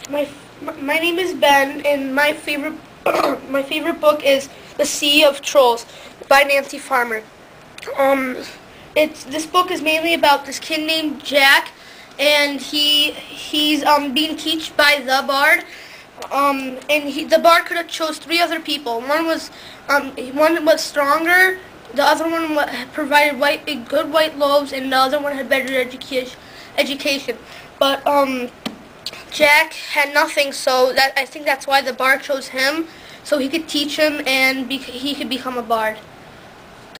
My name is Ben, and my favorite my favorite book is The Sea of Trolls by Nancy Farmer. Um, this book is mainly about this kid named Jack, and he's being taught by the bard. The bard could have chose three other people. One was stronger. The other one provided good white loaves, and the other one had better education. But Jack had nothing, so I think that's why the bard chose him, so he could teach him and he could become a bard.